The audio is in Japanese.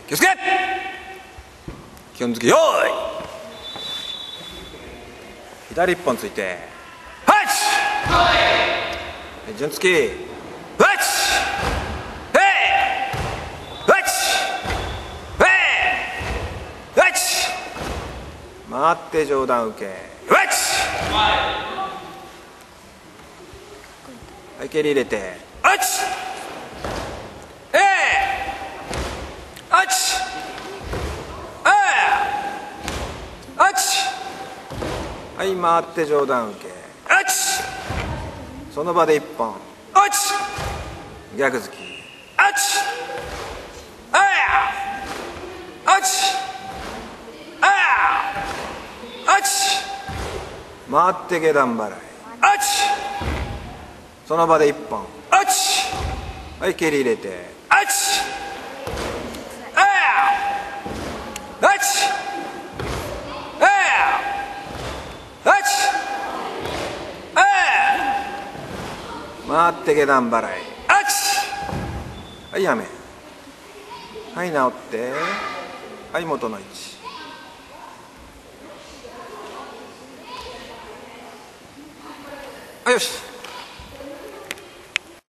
気をつけ、基本付けよーい、左一本ついてはい、順つきはい、回って上段受けはい、蹴り入れてはい、回って上段受けその場で一本逆突き回って下段払いその場で一本はい、蹴り入れて回って下段払いはい、やめはい、直ってはい、元の位置はい、よし。